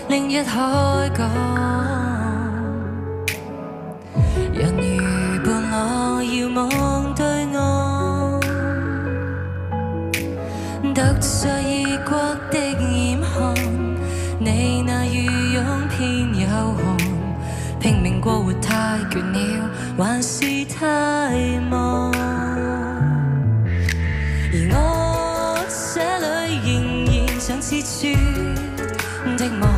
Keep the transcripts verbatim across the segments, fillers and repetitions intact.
另一海角。人如伴我遙望對岸，得罪異國的嚴寒，你那羽絨偏有寒，拼命過活太倦了，還是太忙。而我這裏仍然像刺穿的網，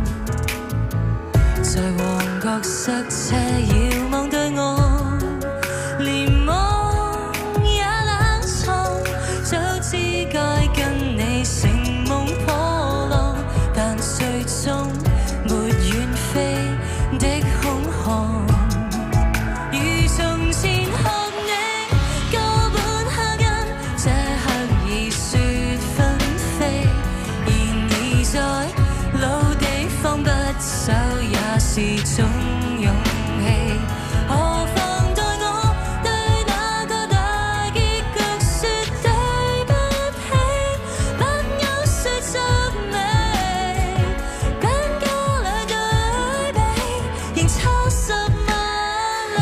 在旺角塞車遙望對岸，連夢也冷藏，早知該跟你乘夢破浪，但最終沒遠飛的空巷。如從前學你哥本哈根，這刻已雪紛飛，然而在老地方不走也是種勇氣。何妨待我對那個大結局說對不起，不休說着美，更加兩對比，仍差十萬里。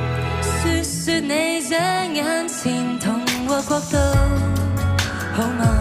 說說你這眼前童話國度好嗎？